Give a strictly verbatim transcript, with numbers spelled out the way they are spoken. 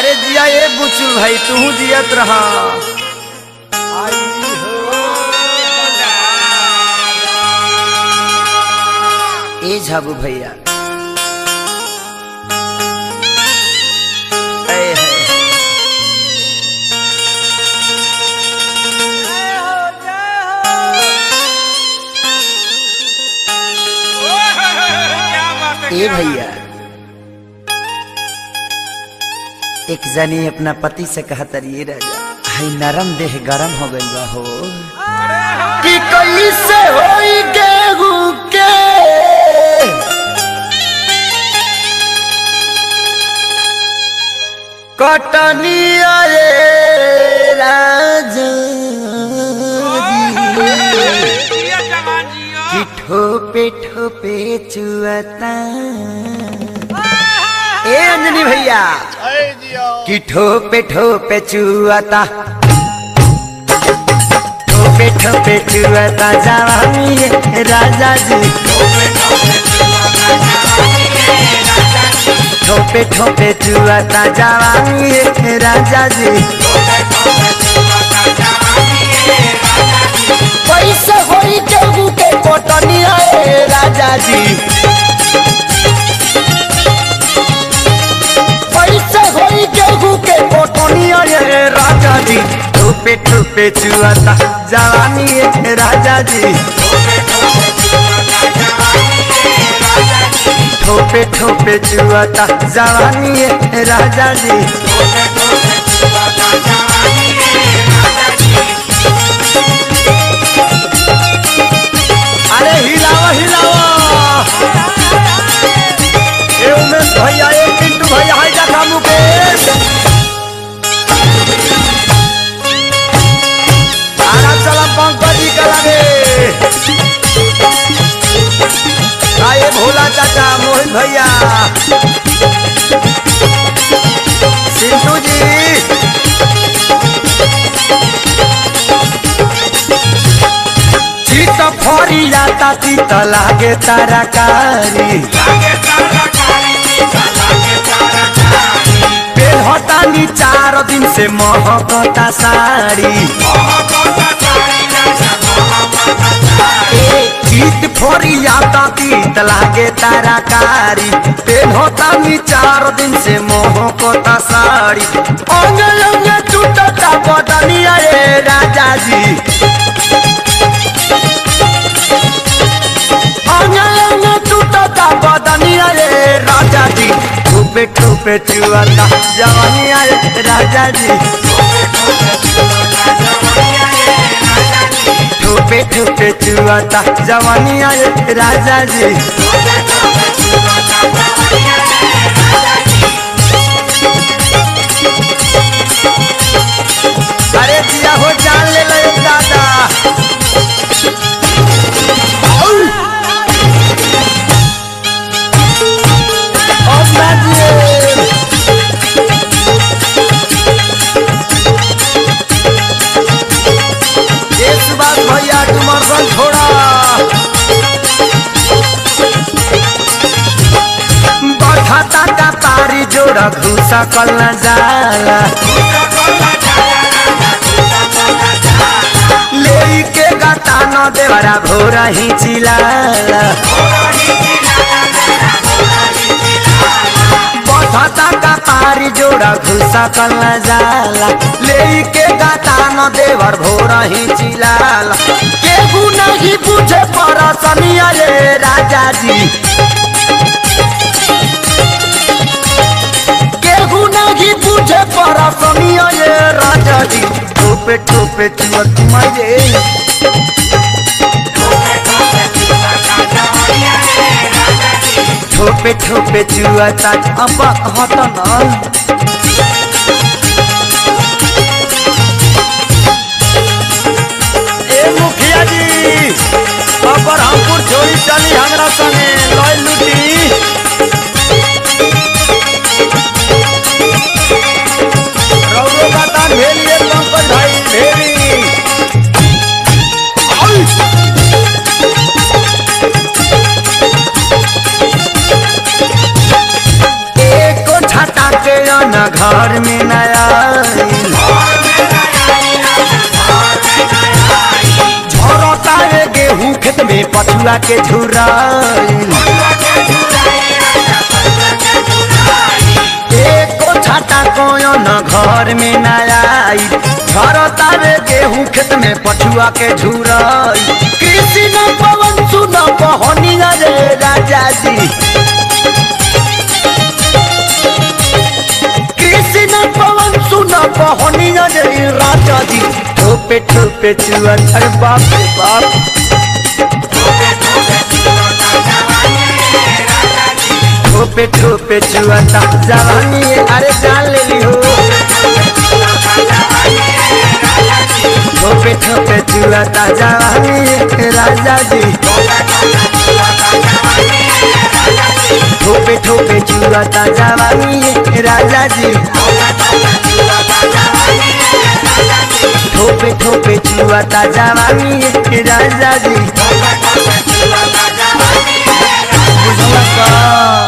अरे जिया ये बुचू भाई तू जियत रहा। ए झाबू भैया ए भैया एक जनी अपना पति से कहा तरिए राजा हाय नरम देह गरम हो गई बा हो कि कैसे होई गेहूं के कटनी आए राजा कि ठोपे ठोपे चुआता ए अंजनी भैया कि ठोपे ठोपे चुआता ठोपे ठोपे चुआता जवानी राजा जी ठोपे ठोपे चुआता जवानी राजा जी पैसे होई गेहूं के कोटनी आए राजा जी पैसे होई गेहूं के कोटनी आए राजा जी ठोपे ठोपे चुआता जवानी राजा जी ठोपे ठोपे चुआता जवानी राजा जी अरे हिलावा हिलावा ए उमेश भैया ए पिंटू भैया हाय जा मुकेश आराम चला पंकज जी का लगे आए भोला चाचा मोहन भैया सिंधु जी चित फरी जाता चित लागे तरकारी पेलहटानी चार दिन से महकता साड़ी चित फरी जाता चित लागे तरकारी पेलहटानी चार दिन से महकता साड़ी अंग अंग टूटता बदनिया रे राजा जी बदनिया रे राजा जी ठोपे ठोपे चुआता जवानिया रे राजा जी ठोपे ठोपे चुआता जवानिया रे राजा जी अरे जिया हो जान ले लो दादा भैया डुमरसन छोड़ा बढ़ाता का पारी जोड़ा घुसा कल न जाला ले के गाता न देवरा भोरा ही चिलाला बढ़ाता का पारी जोड़ा घुसा कल न जाला ले के गाता न देवर भोरा ही चिलाला केहू नहीं बुझे परसनिया रे राजा जी केहू नहीं बुझे परसनिया रे राजा जी ठोपे ठोपे चुअत मारे ठोपे ठोपे चुआता अब हटना मुखिया जी अपर हमपुर छोड़ी चली हमरा संगे लय लुटी रौरो गाता भेलिए पंकज भाई भेरी एको छाता के न घर में में पछुआ के झुराइल एको छाता कोयो न घर में न आई झरता रे गेहूं खेत में पछुआ के झुराई कृषि न पवन सुन बहनिया रे राजा जी कृषि न पवन सुन बहनिया रे राजा जी ठोपे ठोपे चुआ अरे बाप रे बाप ठोपे ठोपे चुआता जवानी अरे जान ले ली हो ठोपे ठोपे चुआता जवानी राजा जी ठोपे ठोपे चुआता जवानी राजा जी ठोपे ठोपे चुआता जवानी राजा जी बुझला का